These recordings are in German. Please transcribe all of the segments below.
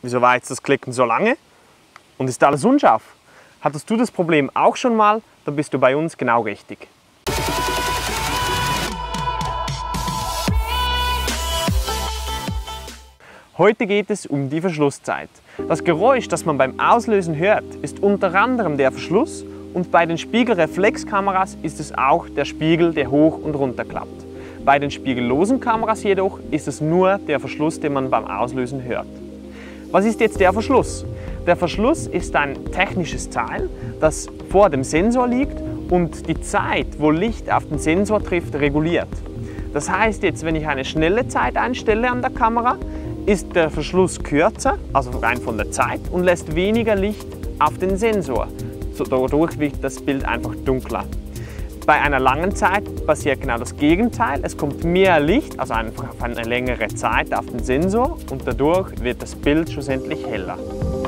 wieso war jetzt das Klicken so lange? Und ist alles unscharf? Hattest du das Problem auch schon mal? Dann bist du bei uns genau richtig. Heute geht es um die Verschlusszeit. Das Geräusch, das man beim Auslösen hört, ist unter anderem der Verschluss und bei den Spiegelreflexkameras ist es auch der Spiegel, der hoch und runter klappt. Bei den spiegellosen Kameras jedoch ist es nur der Verschluss, den man beim Auslösen hört. Was ist jetzt der Verschluss? Der Verschluss ist ein technisches Teil, das vor dem Sensor liegt und die Zeit, wo Licht auf den Sensor trifft, reguliert. Das heißt jetzt, wenn ich eine schnelle Zeit einstelle an der Kamera, ist der Verschluss kürzer, also rein von der Zeit, und lässt weniger Licht auf den Sensor. Dadurch wird das Bild einfach dunkler. Bei einer langen Zeit passiert genau das Gegenteil. Es kommt mehr Licht, also einfach auf eine längere Zeit auf den Sensor und dadurch wird das Bild schlussendlich heller.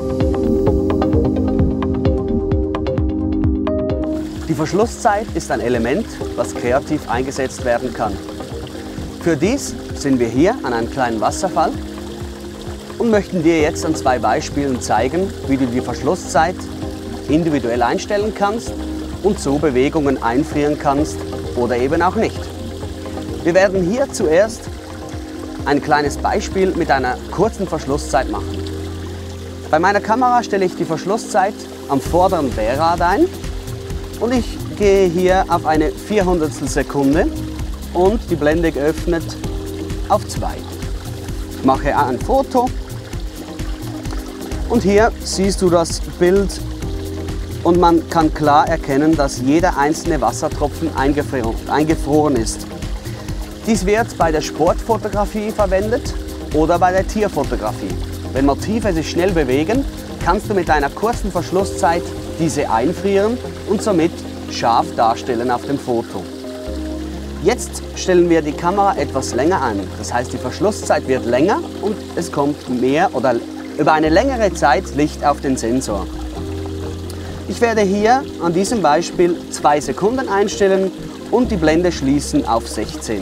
Die Verschlusszeit ist ein Element, das kreativ eingesetzt werden kann. Für dies sind wir hier an einem kleinen Wasserfall und möchten dir jetzt an 2 Beispielen zeigen, wie du die Verschlusszeit individuell einstellen kannst und so Bewegungen einfrieren kannst oder eben auch nicht. Wir werden hier zuerst ein kleines Beispiel mit einer kurzen Verschlusszeit machen. Bei meiner Kamera stelle ich die Verschlusszeit am vorderen Bärrad ein und ich gehe hier auf eine 400 Sekunde und die Blende geöffnet auf 2. Ich mache ein Foto und hier siehst du das Bild und man kann klar erkennen, dass jeder einzelne Wassertropfen eingefroren ist. Dies wird bei der Sportfotografie verwendet oder bei der Tierfotografie. Wenn Motive sich schnell bewegen, kannst du mit einer kurzen Verschlusszeit diese einfrieren und somit scharf darstellen auf dem Foto. Jetzt stellen wir die Kamera etwas länger ein. Das heißt, die Verschlusszeit wird länger und es kommt mehr oder über eine längere Zeit Licht auf den Sensor. Ich werde hier an diesem Beispiel 2 Sekunden einstellen und die Blende schließen auf 16.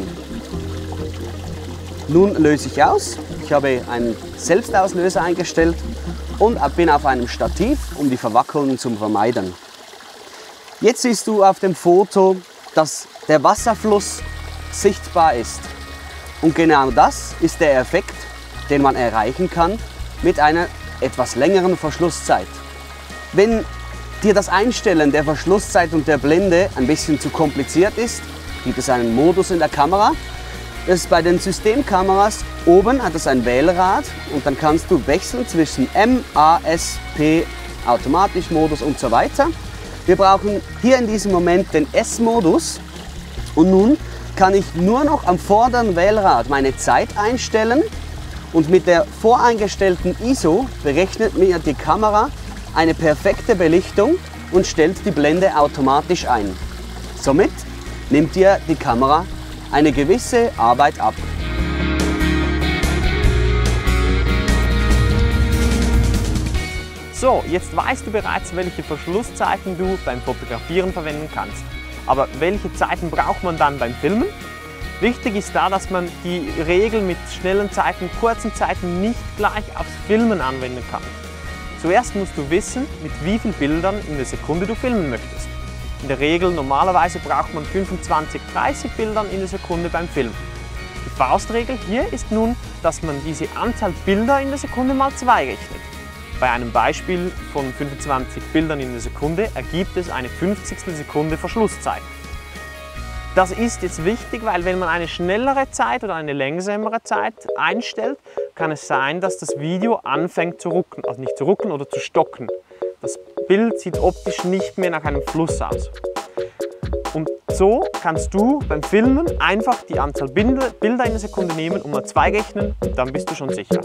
Nun löse ich aus. Ich habe einen Selbstauslöser eingestellt und bin auf einem Stativ, um die Verwackelung zu vermeiden. Jetzt siehst du auf dem Foto, dass der Wasserfluss sichtbar ist. Und genau das ist der Effekt, den man erreichen kann mit einer etwas längeren Verschlusszeit. Wenn dir das Einstellen der Verschlusszeit und der Blende ein bisschen zu kompliziert ist, gibt es einen Modus in der Kamera. Das ist bei den Systemkameras, oben hat es ein Wählrad und dann kannst du wechseln zwischen M, A, S, P, Automatisch-Modus und so weiter. Wir brauchen hier in diesem Moment den S-Modus und nun kann ich nur noch am vorderen Wählrad meine Zeit einstellen und mit der voreingestellten ISO berechnet mir die Kamera eine perfekte Belichtung und stellt die Blende automatisch ein. Somit nimmt dir die Kamera eine gewisse Arbeit ab. So, jetzt weißt du bereits, welche Verschlusszeiten du beim Fotografieren verwenden kannst. Aber welche Zeiten braucht man dann beim Filmen? Wichtig ist da, dass man die Regel mit schnellen Zeiten, kurzen Zeiten nicht gleich aufs Filmen anwenden kann. Zuerst musst du wissen, mit wie vielen Bildern in der Sekunde du filmen möchtest. In der Regel, normalerweise braucht man 25, 30 Bildern in der Sekunde beim Filmen. Die Faustregel hier ist nun, dass man diese Anzahl Bilder in der Sekunde mal 2 rechnet. Bei einem Beispiel von 25 Bildern in der Sekunde ergibt es eine 50. Sekunde Verschlusszeit. Das ist jetzt wichtig, weil wenn man eine schnellere Zeit oder eine langsamere Zeit einstellt, kann es sein, dass das Video anfängt zu rucken, also nicht zu rucken oder zu stocken. Das Bild sieht optisch nicht mehr nach einem Fluss aus. Und so kannst du beim Filmen einfach die Anzahl Bilder in der Sekunde nehmen und mal 2 rechnen und dann bist du schon sicher.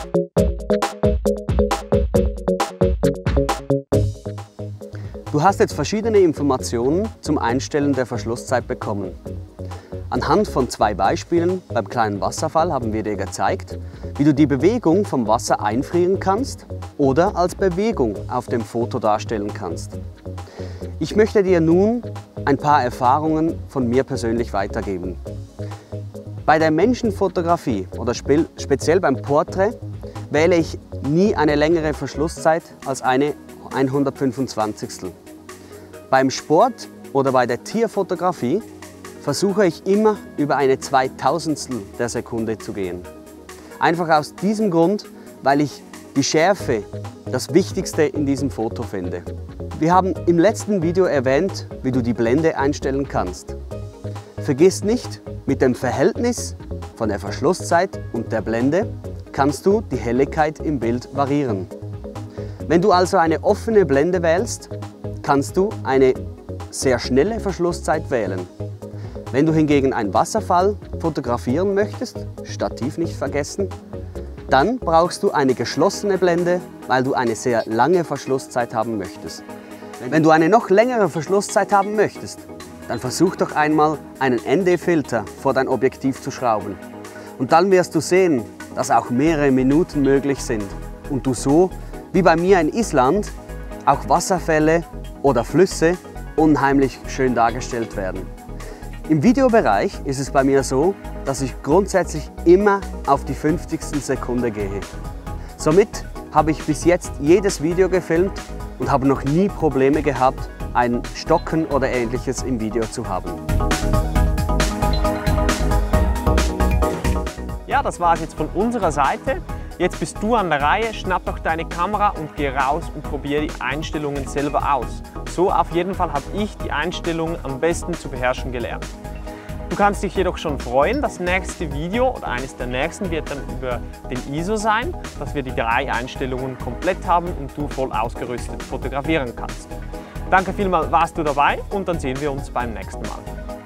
Du hast jetzt verschiedene Informationen zum Einstellen der Verschlusszeit bekommen. Anhand von 2 Beispielen beim kleinen Wasserfall haben wir dir gezeigt, wie du die Bewegung vom Wasser einfrieren kannst oder als Bewegung auf dem Foto darstellen kannst. Ich möchte dir nun ein paar Erfahrungen von mir persönlich weitergeben. Bei der Menschenfotografie oder speziell beim Porträt wähle ich nie eine längere Verschlusszeit als eine 125. Beim Sport oder bei der Tierfotografie versuche ich immer über eine 2000 der Sekunde zu gehen. Einfach aus diesem Grund, weil ich die Schärfe das Wichtigste in diesem Foto finde. Wir haben im letzten Video erwähnt, wie du die Blende einstellen kannst. Vergiss nicht, mit dem Verhältnis von der Verschlusszeit und der Blende kannst du die Helligkeit im Bild variieren. Wenn du also eine offene Blende wählst, kannst du eine sehr schnelle Verschlusszeit wählen. Wenn du hingegen einen Wasserfall fotografieren möchtest, Stativ nicht vergessen, dann brauchst du eine geschlossene Blende, weil du eine sehr lange Verschlusszeit haben möchtest. Wenn du eine noch längere Verschlusszeit haben möchtest, dann versuch doch einmal einen ND-Filter vor dein Objektiv zu schrauben. Und dann wirst du sehen, dass auch mehrere Minuten möglich sind und du so, wie bei mir in Island, auch Wasserfälle oder Flüsse unheimlich schön dargestellt werden. Im Videobereich ist es bei mir so, dass ich grundsätzlich immer auf die 50. Sekunde gehe. Somit habe ich bis jetzt jedes Video gefilmt und habe noch nie Probleme gehabt, ein Stocken oder Ähnliches im Video zu haben. Ja, das war es jetzt von unserer Seite. Jetzt bist du an der Reihe, schnapp doch deine Kamera und geh raus und probiere die Einstellungen selber aus. So auf jeden Fall habe ich die Einstellungen am besten zu beherrschen gelernt. Du kannst dich jedoch schon freuen, das nächste Video oder eines der nächsten wird dann über den ISO sein, dass wir die 3 Einstellungen komplett haben und du voll ausgerüstet fotografieren kannst. Danke vielmals, warst du dabei und dann sehen wir uns beim nächsten Mal.